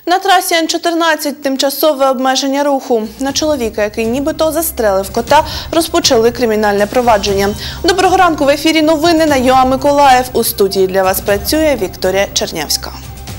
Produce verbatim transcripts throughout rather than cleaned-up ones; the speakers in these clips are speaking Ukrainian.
На трасі Н чотирнадцять тимчасове обмеження руху. На чоловіка, який нібито застрелив кота, розпочали кримінальне провадження. Доброго ранку, в ефірі новини на ЮА Миколаїв. У студії для вас працює Вікторія Чернявська.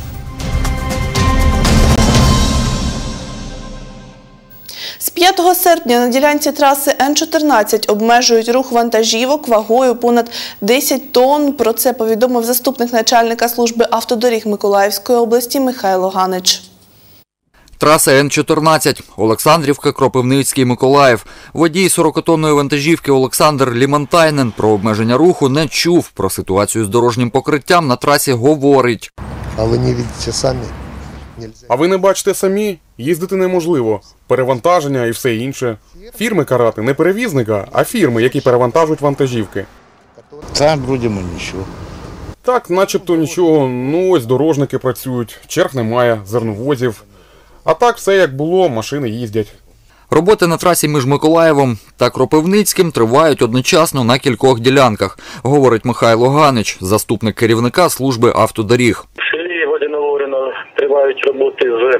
З п'ятого серпня на ділянці траси Н чотирнадцять обмежують рух вантажівок вагою понад десять тонн. Про це повідомив заступник начальника служби автодоріг Миколаївської області Михайло Ганич. Траса Н чотирнадцять. Олександрівка, Кропивницький, Миколаїв. Водій сорокатонної вантажівки Олександр Лімантайнен про обмеження руху не чув. Про ситуацію з дорожнім покриттям на трасі говорить. А ви не бачите самі? А ви не бачите самі? Їздити неможливо. Перевантаження і все інше. Фірми карати не перевізника, а фірми, які перевантажують вантажівки. Там вроді нічого. Так, начебто нічого. Ну ось дорожники працюють, черг немає, зерновозів. А так все як було, машини їздять. Роботи на трасі між Миколаєвом та Кропивницьким тривають одночасно на кількох ділянках, говорить Михайло Ганич, заступник керівника служби автодоріг. В селі Годино-Лоріно тривають роботи з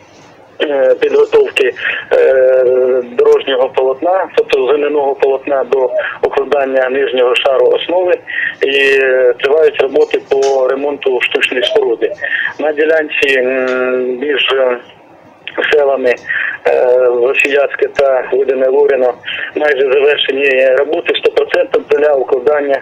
підготовки дорожнього полотна, тобто земляного полотна до укладання нижнього шару основи, і тривають роботи по ремонту штучної споруди. На ділянці між селами Васіяцьке та Годино-Лоріно майже завершені роботи сто відсотків для укладання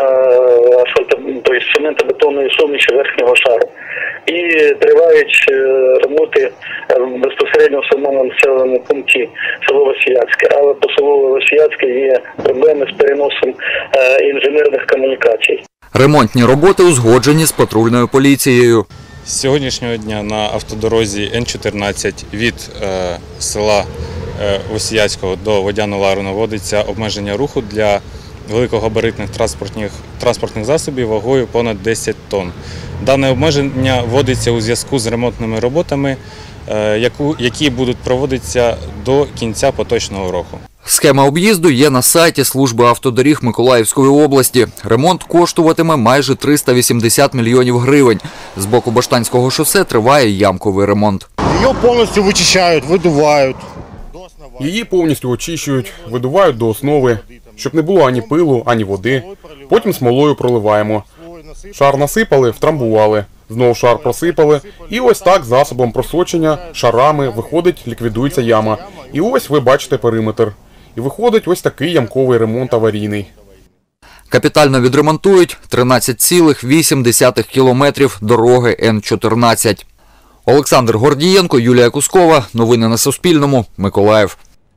тобто цементно-бетонної суміші верхнього шару. І тривають роботи безпосередньо в самому населеному пункті село Васіяцьке. Але по селу Васіяцьке є проблеми з переносом інженерних комунікацій. Ремонтні роботи узгоджені з патрульною поліцією. З сьогоднішнього дня на автодорозі Н чотирнадцять від е, села е, Васіяцького до Водяно-Ларину вводиться обмеження руху для великогабаритних транспортних, транспортних засобів вагою понад десять тонн. Дане обмеження вводиться у зв'язку з ремонтними роботами, е, яку, які будуть проводитися до кінця поточного року. Схема об'їзду є на сайті служби автодоріг Миколаївської області. Ремонт коштуватиме майже триста вісімдесят мільйонів гривень. З боку Баштанського шосе триває ямковий ремонт. Її повністю вичищають, видувають. Її повністю очищують, видувають до основи, щоб не було ані пилу, ані води. Потім смолою проливаємо. Шар насипали, втрамбували. Знову шар просипали. І ось так засобом просочення, шарами, виходить, ліквідується яма. І ось ви бачите периметр. І виходить ось такий ямковий ремонт аварійний. Капітально відремонтують тринадцять цілих вісім десятих кілометрів дороги Н чотирнадцять. Олександр Гордієнко, Юлія Кускова. Новини на Суспільному. Миколаїв.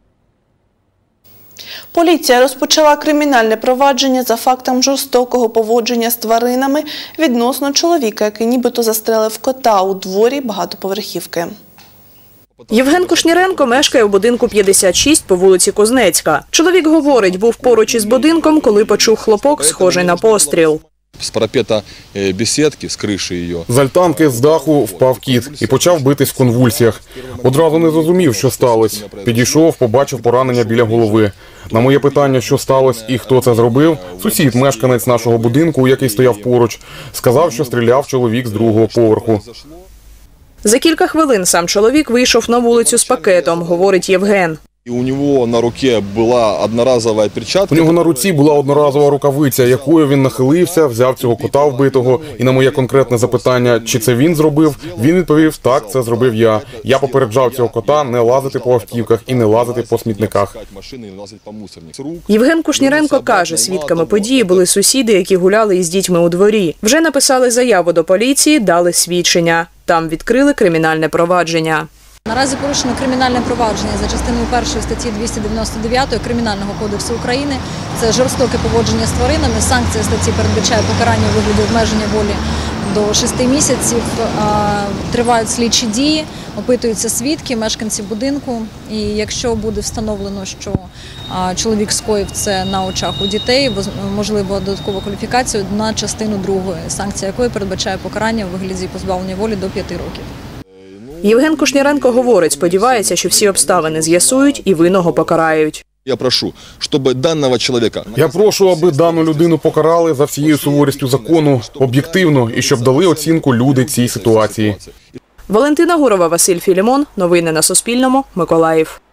Поліція розпочала кримінальне провадження за фактом жорстокого поводження з тваринами відносно чоловіка, який нібито застрелив кота у дворі багатоповерхівки. Євген Кушніренко мешкає у будинку п'ятдесят шість по вулиці Кузнецька. Чоловік говорить, був поруч із будинком, коли почув хлопок, схожий на постріл. З парапета бесідки, з криші її. З альтанки з даху впав кіт і почав битись в конвульсіях. Одразу не зрозумів, що сталося. Підійшов, побачив поранення біля голови. На моє питання, що сталося і хто це зробив, сусід, мешканець нашого будинку, який стояв поруч, сказав, що стріляв чоловік з другого поверху. За кілька хвилин сам чоловік вийшов на вулицю з пакетом, говорить Євген. У нього на руці була одноразова перчатка. У нього на руці була одноразова рукавиця, якою він нахилився, взяв цього кота вбитого. І на моє конкретне запитання, чи це він зробив, він відповів, так, це зробив я. Я попереджав цього кота не лазити по автівках і не лазити по смітниках. Євген Кушніренко каже, свідками події були сусіди, які гуляли із дітьми у дворі. Вже написали заяву до поліції, дали свідчення. Там відкрили кримінальне провадження. Наразі порушено кримінальне провадження за частиною першої статті двісті дев'яносто дев'ять Кримінального кодексу України. Це жорстоке поводження з тваринами. Санкція статті передбачає покарання у вигляді обмеження волі до шести місяців. Тривають слідчі дії, опитуються свідки, мешканці будинку. І якщо буде встановлено, що чоловік скоїв це на очах у дітей, можливо додаткову кваліфікацію на частину другої, санкція якої передбачає покарання у вигляді позбавлення волі до п'яти років. Євген Кушніренко говорить, сподівається, що всі обставини з'ясують і винного покарають. Я прошу, щоб даного чоловіка... Я прошу, аби дану людину покарали за всією суворістю закону, об'єктивно, і щоб дали оцінку люди цій ситуації. Валентина Гурова, Василь Філімон. Новини на Суспільному. Миколаїв.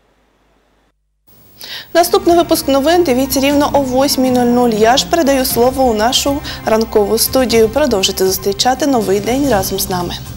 Наступний випуск новин дивіться рівно о восьмій нуль нуль. Я ж передаю слово у нашу ранкову студію. Продовжуйте зустрічати новий день разом з нами.